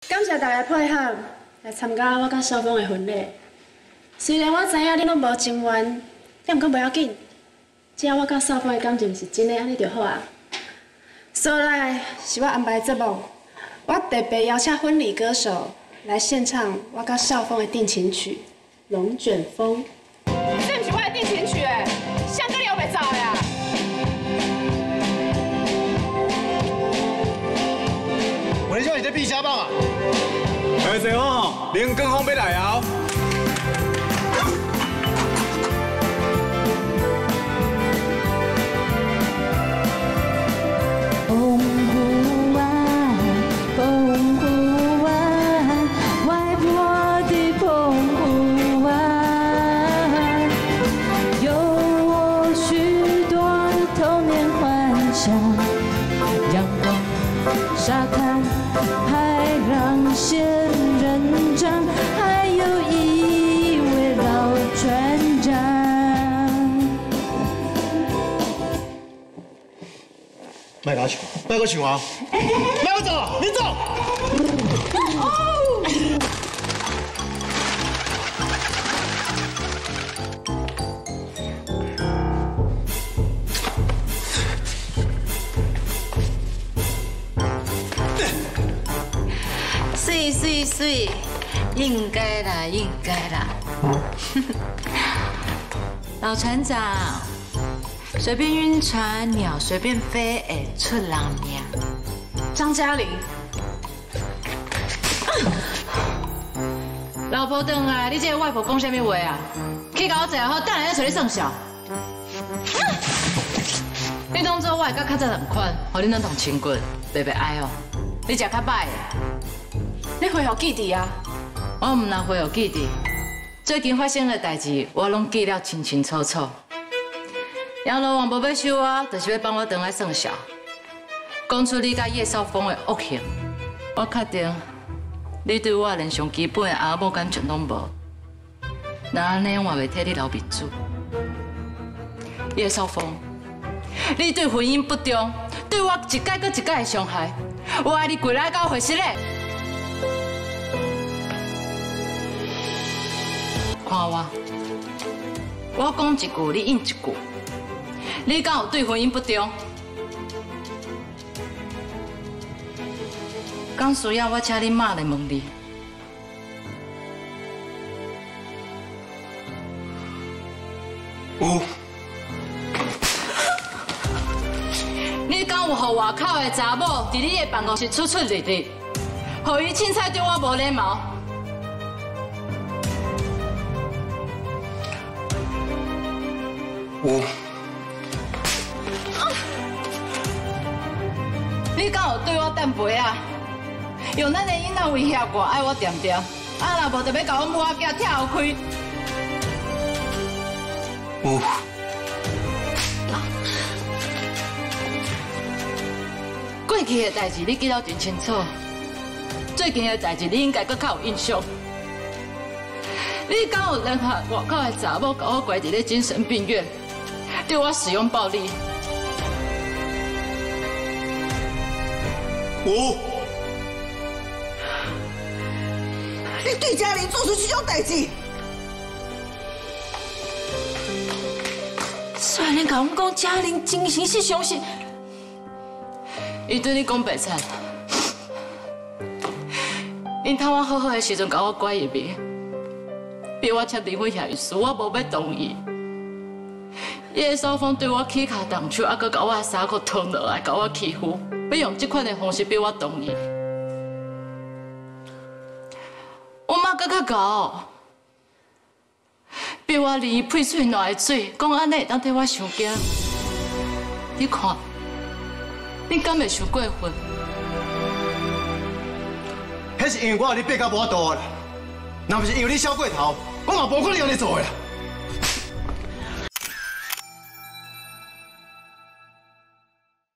感谢大家配合来参加我甲少峰的婚礼。虽然我知影恁拢无情愿，但毋过袂要紧，只要我甲少峰的感情是真的，安尼就好啊。所来是我安排的节目，我特别邀请婚礼歌手来献唱我甲少峰的定情曲《龙卷风》。这不是我的定情曲诶，谁跟你又袂走的啊？ 我你叫你在避虾棒啊！ 哎，谁哦？林根峰要来啊！ 澎湖湾，澎湖湾，外婆的澎湖湾，有我许多童年幻想，阳光、沙滩。 海让仙人掌，还有一位老船长。 卖我唱，卖我唱啊！卖我走，你走。 水，应该啦，应该啦。老船长，随便晕船，鸟随便飞，会出人命。 张嘉玲， 老婆回来，你这个外婆讲什么话啊？去甲我坐好，等下再找你算账。你当做我会甲较早同款，互你两同亲骨，白白爱哦。你食较歹的。 你回互记弟啊？ 我唔能回互记弟，最近发生的代志，我拢记了清清楚楚。杨老王无要收我，就是要帮我回来算账，讲出你甲叶少峰的恶行。我确定，你对我连上基本的阿母感情拢无。那安尼我袂替你留面子。叶少峰，你对婚姻不忠，对我一改搁一改的伤害，我爱你跪来到回失嘞。 看我讲一句，你应一句。你敢有对婚姻不忠？敢需要我请你妈来问你？ 有。 你敢有互外口的查某伫你的办公室出入入，互伊凊彩对我无礼貌？ 有。 你敢有对我垫背啊？用咱的囡仔威胁我，爱我点点，啊若无就要甲我母仔囝拆后开。 有。 过去的代志你记得真清楚，最近的代志你应该搁较有印象。 你敢有联合外口的查某，甲我关伫咧精神病院，对我使用暴力？ 有。 你对嘉玲做出这种代志， 虽然你甲阮讲嘉玲精神是相信，伊对你讲白惨，因趁我好好的时阵，甲我拐入去。 逼我签离婚协议书，我无要同意。叶少峰对我起脚动手，还阁甲我的衫裤脱落来，甲我欺负，要用这款的方式逼我同意。我妈阁较高，逼我离配嘴烂的嘴，讲安尼会当替我伤惊。你看，你敢会想过分？ 迄是因为我有你爬到无度啦，若不是因为你小过头，我嘛无可能用你做的啦。